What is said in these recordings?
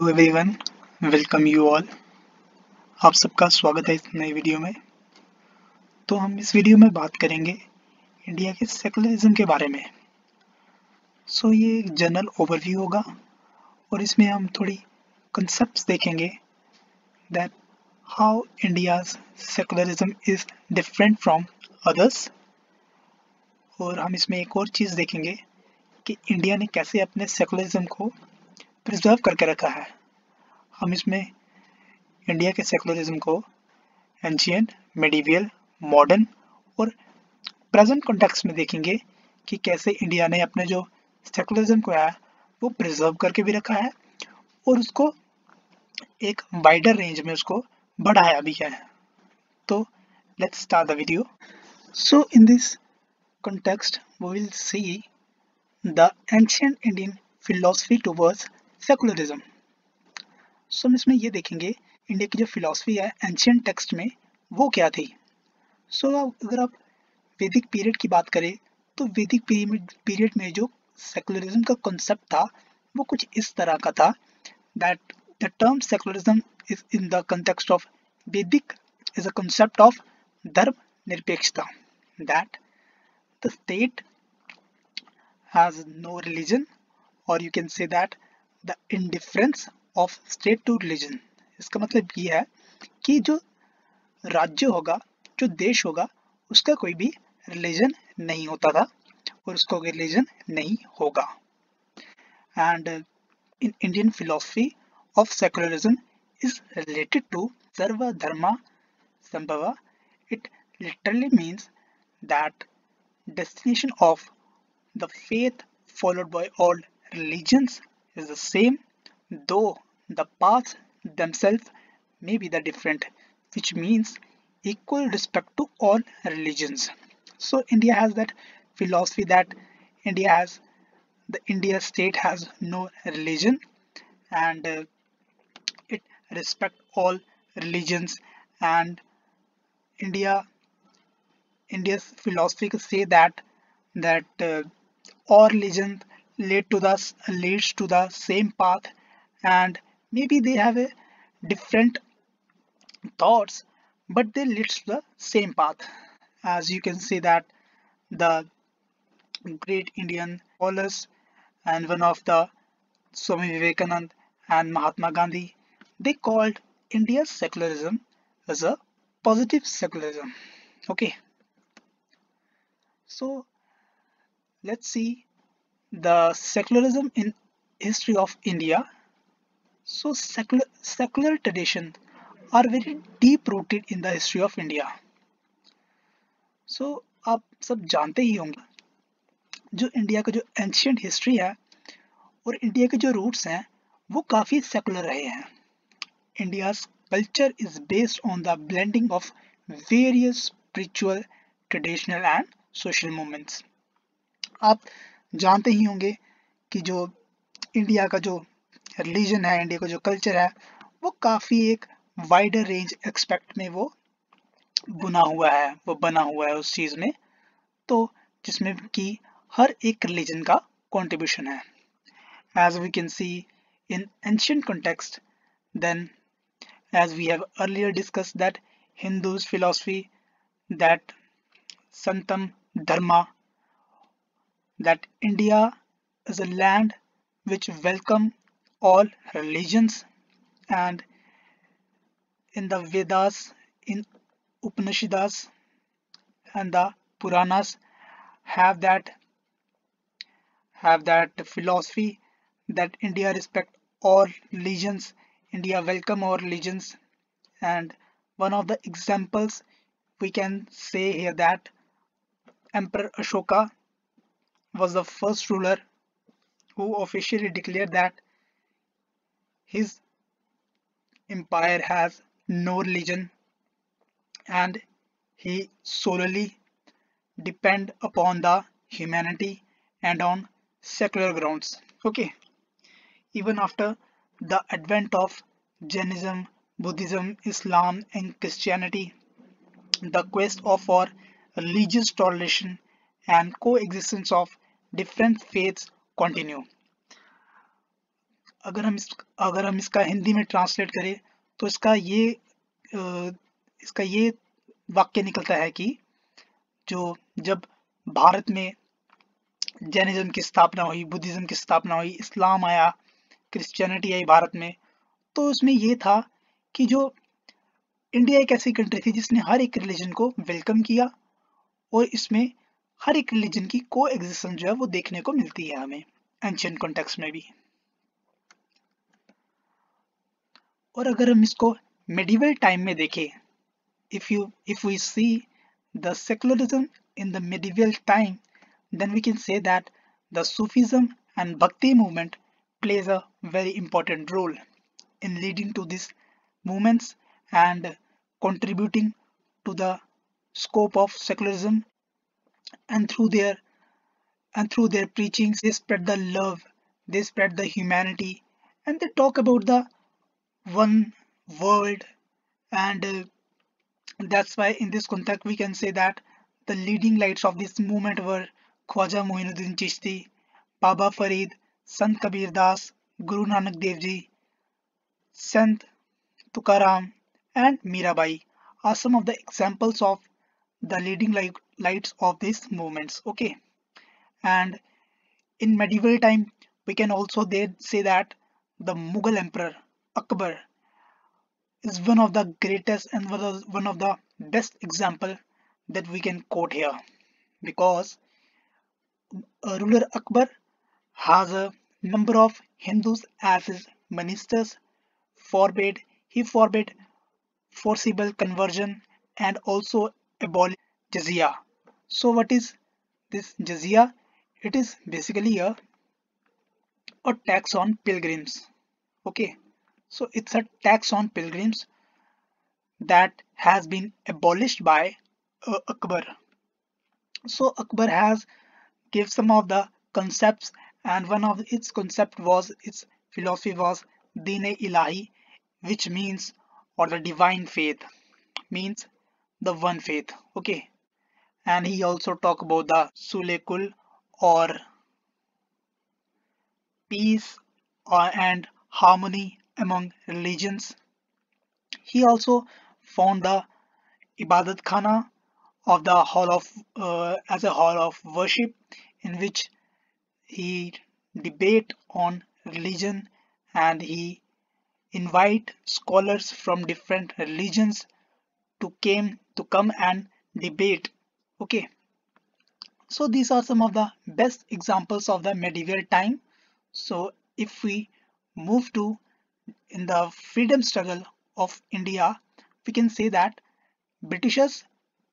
Everyone, welcome you all. आप सबका स्वागत है इस नई वीडियो में। तो हम इस वीडियो में बात करेंगे इंडिया के सेकुलरिज्म के बारे में। ये एक जनरल ओवरव्यू होगा और इसमें हम थोड़ी कंसेप्ट्स देखेंगे that how India's secularism is different from others. और हम इसमें एक और चीज़ देखेंगे कि इंडिया ने कैसे अपने सेकुलरिज्म को प्रिजर्व करके रखा है। हम इसमें इंडिया के सेकुलरिज्म को एंशिएंट, मेडिवियल, मॉडर्न और प्रेजेंट कॉन्टेक्स्ट में देखेंगे कि कैसे इंडिया ने अपने जो सेकुलरिज्म को है वो प्रिजर्व करके भी रखा है और उसको एक वाइडर रेंज में उसको बढ़ाया भी है। तो let's start the video. So in this context we will see the ancient Indian philosophy towards secularism. हम इसमें ये देखेंगे इंडिया की जो फिलॉसफी है एंशियंट टेक्स्ट में वो क्या थी। अगर आप वैदिक पीरियड की बात करें तो वैदिक पीरियड में जो सेकुलरिज्म का कॉन्सेप्ट था वो कुछ इस तरह का था that the term secularism is in the context of Vedic is a concept of dharma nirpekshata, that the state has no religion, or you can say that the indifference of state to religion. इसका मतलब ये है कि जो राज्य होगा, जो देश होगा, उसका कोई भी रिलीजन नहीं होता था और उसका कोई रिलीजन नहीं होगा। And in Indian philosophy of secularism is related to Sarva Dharma Sambhava. It literally means that destination of the faith followed by all religions is the same, though the paths themselves may be the different, which means equal respect to all religions. So India has that philosophy that India has the India state has no religion and it respect all religions, and India India's philosophy say that all religion leads to the same path, and maybe they have a different thoughts but they leads to the same path. As you can see that the great Indian scholars and one of the Swami Vivekanand and Mahatma Gandhi, they called India's secularism as a positive secularism. Okay, so let's see the secularism in history of India. So secular traditions are very deep rooted in the history of India. आप सब जानते ही होंगे जो India का जो ancient history है और India के जो रूट्स हैं वो काफ़ी सेकुलर रहे हैं। India's culture is based on the blending of various spiritual, traditional and social movements. आप जानते ही होंगे कि जो इंडिया का जो रिलीजन है, इंडिया का जो कल्चर है वो काफ़ी एक वाइडर रेंज एक्सपेक्ट में वो बना हुआ है उस चीज़ में, तो जिसमें कि हर एक रिलीजन का कंट्रीब्यूशन है। As we can see in ancient context, then as we have earlier discussed that Hindus philosophy, that Santam Dharma, that India is a land which welcome all religions, and in the Vedas, in Upanishads and the Puranas have that philosophy that India respect all religions, India welcome all religions, and one of the examples we can say here that Emperor Ashoka was the first ruler who officially declared that his empire has no religion and he solely depend upon the humanity and on secular grounds. Okay, even after the advent of Jainism, Buddhism, Islam and Christianity, the quest for religious toleration and coexistence of different faiths continue. अगर हम इसका हिंदी में translate करें तो इसका ये वाक्य निकलता है कि जो जब भारत में जैनिज्म की स्थापना हुई, बुद्धिज्म की स्थापना हुई, इस्लाम आया, क्रिश्चियनिटी आई भारत में, तो उसमें ये था कि जो इंडिया एक ऐसी कंट्री थी जिसने हर एक रिलीजन को वेलकम किया, और इसमें हर एक रिलीजन की को एग्जिस्टेंस जो है वो देखने को मिलती है हमें एंशिएंट कॉन्टेक्स्ट में भी। और अगर हम इसको मेडिवल टाइम में देखें, if we see the secularism in the medieval time, then we can say that the Sufism and Bhakti movement plays a very important role in leading to these movements and contributing to the scope of secularism, and through their preachings they spread the love, they spread the humanity, and they talk about the one world. And that's why in this context we can say that the leading lights of this movement were Khwaja Moinuddin Chishti, Baba Farid, Sant Kabir Das, Guru Nanak Dev Ji, Sant Tukaram, and Mirabai are some of the examples of the leading lights of these movements. Okay, and in medieval time we can also say that the Mughal Emperor Akbar is one of the greatest and one of the best example that we can quote here, because ruler Akbar has a number of Hindus as his ministers, he forbade forcible conversion, and also abolished jizya. So what is this jizya? It is basically a tax on pilgrims. Okay, so it's a tax on pilgrims that has been abolished by Akbar. So Akbar has give some of the concepts, and one of its philosophy was Deen-e-Ilahi, which means, or the divine faith, means the one faith. Okay, and he also talk about the Sulekul, or peace and harmony among religions. He also found the Ibadat Khana of the hall of as a hall of worship, in which he debate on religion, and he invite scholars from different religions to come and debate. Okay, so these are some of the best examples of the medieval time. So if we move to in the freedom struggle of India, we can say that Britishers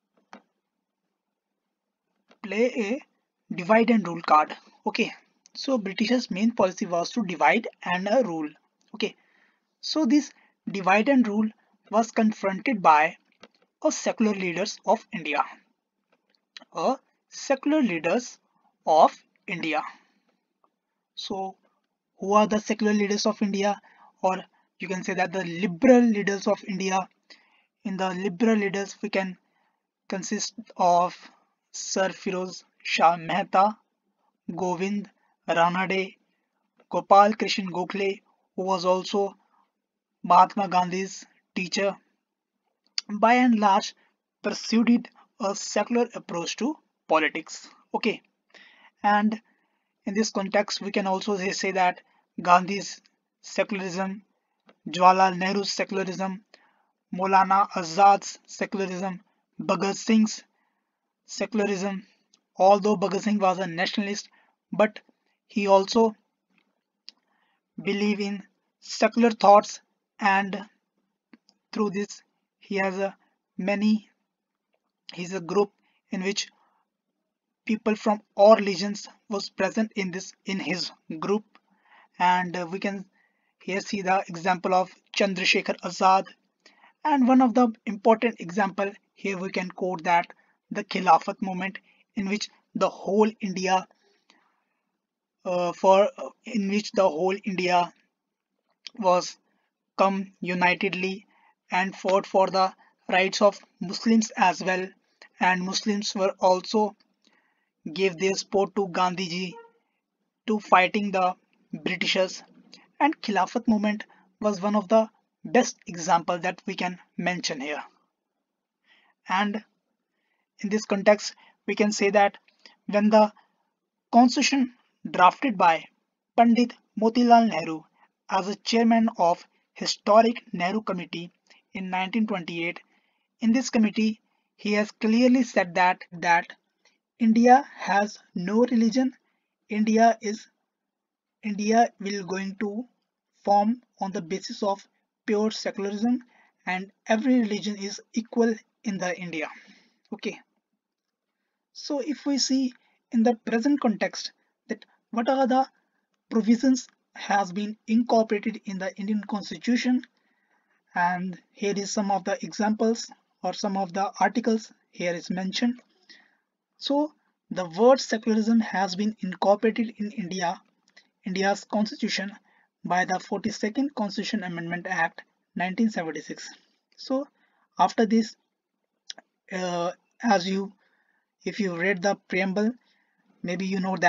play a divide and rule card. Okay, so Britishers main policy was to divide and rule. Okay, so this divide and rule was confronted by a secular leaders of India, a secular leaders of India. So who are the secular leaders of India, or you can say that the liberal leaders of India? In the liberal leaders we can consist of Sir Firoz Shah Mehta, Govind Ranade, Gopal Krishan Gokhale, who was also Mahatma Gandhi's teacher, by and large pursued a secular approach to politics. Okay, and in this context we can also say that Gandhi's secularism, Jawaharlal Nehru's secularism, Maulana Azad's secularism, Bhagat Singh's secularism, although Bhagat Singh was a nationalist, but he also believed in secular thoughts, and through this he has a many he's a group in which people from all religions was present in his group. And we can here see the example of Chandrasekhar Azad, and one of the important example here we can quote that the Khilafat movement, in which the whole India was come unitedly and fought for the rights of Muslims as well, and Muslims were also gave their support to Gandhiji to fighting the Britishers. And Khilafat movement was one of the best example that we can mention here. And in this context, we can say that when the constitution drafted by Pandit Motilal Nehru as a chairman of Historic Nehru Committee in 1928, in this committee he has clearly said that India has no religion. India is India will going to form on the basis of pure secularism, and every religion is equal in the India. Okay, so if we see in the present context that what are the provisions has been incorporated in the Indian Constitution, and here is some of the examples or some of the articles here is mentioned. So the word secularism has been incorporated in India's constitution by the 42nd Constitution Amendment Act 1976. So after this, as you if you read the preamble, maybe you know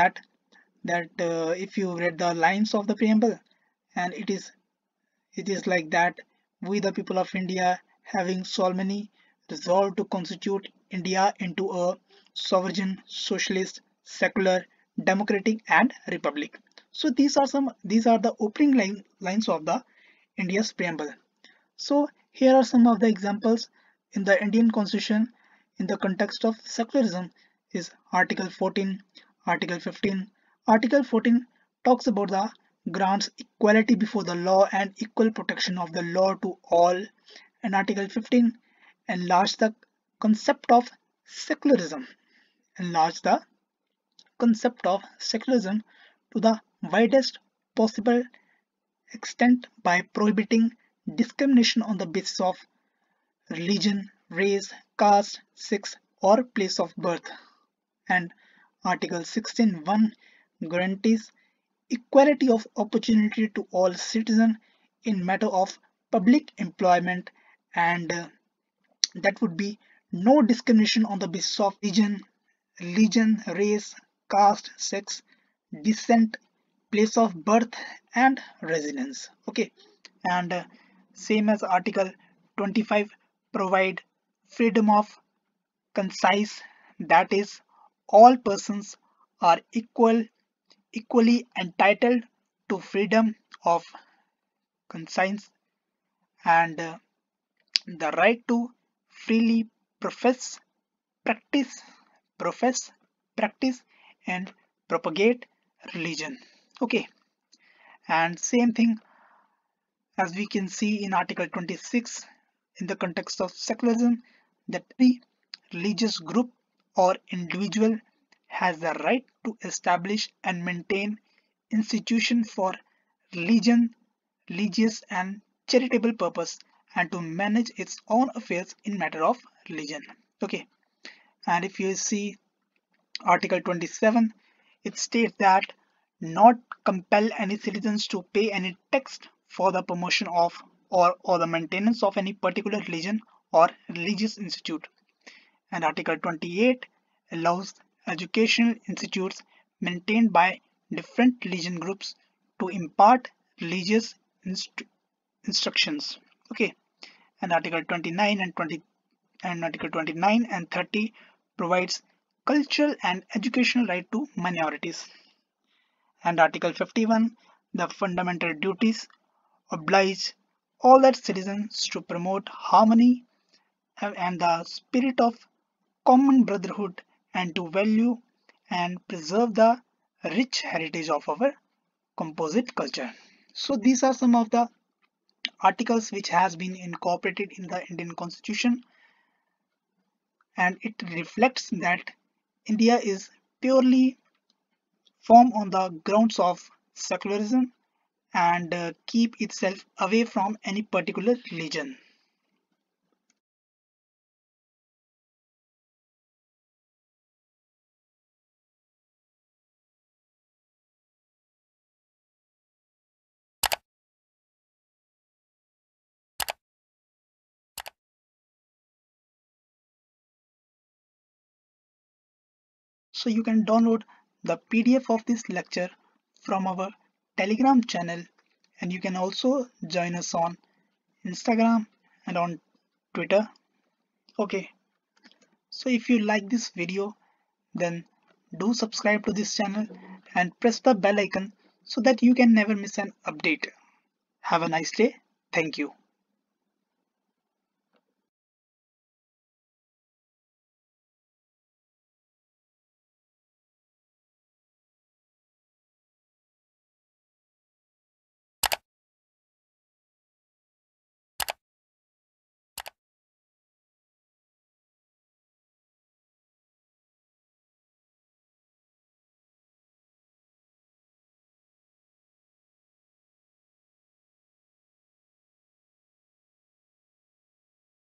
that if you read the lines of the preamble, and it is like that: we the people of India, having solemnly resolved to constitute India into a sovereign, socialist, secular, democratic and republic. So these are the opening lines of the India's preamble. So here are some of the examples in the Indian Constitution in the context of secularism is Article 14, Article 15. Article 14 talks about the grants equality before the law and equal protection of the law to all, and Article 15 enlarged the concept of secularism, enlarged the concept of secularism to the widest possible extent by prohibiting discrimination on the basis of religion, race, caste, sex, or place of birth. And Article 16(1) guarantees equality of opportunity to all citizens in matter of public employment, and that would be no discrimination on the basis of religion, race, caste, sex, descent, place of birth, and residence. Okay, and same as Article 25 provide freedom of concise, that is, all persons are equally entitled to freedom of conscience, and the right to freely profess, practice, profess, practice, and propagate religion. Okay, and same thing as we can see in Article 26 in the context of secularism, that every religious group or individual has the right to establish and maintain institution for religion, religious and charitable purpose, and to manage its own affairs in matter of religion. Okay, and if you see Article 27, it states that not compel any citizens to pay any tax for the promotion of or the maintenance of any particular religion or religious institute. And Article 28 allows educational institutes maintained by different religion groups to impart religious instructions. Okay, and Article 29 and 20 and Article 29 and 30 provides cultural and educational right to minorities. And Article 51, the fundamental duties, oblige all that citizens to promote harmony and the spirit of common brotherhood, and to value and preserve the rich heritage of our composite culture. So these are some of the articles which has been incorporated in the Indian Constitution, and it reflects that India is purely formed on the grounds of secularism, and keep itself away from any particular religion. So you can download the PDF of this lecture from our Telegram channel and you can also join us on Instagram and on Twitter. Okay, so if you like this video, then do subscribe to this channel and press the bell icon so that you can never miss an update. Have a nice day. Thank you.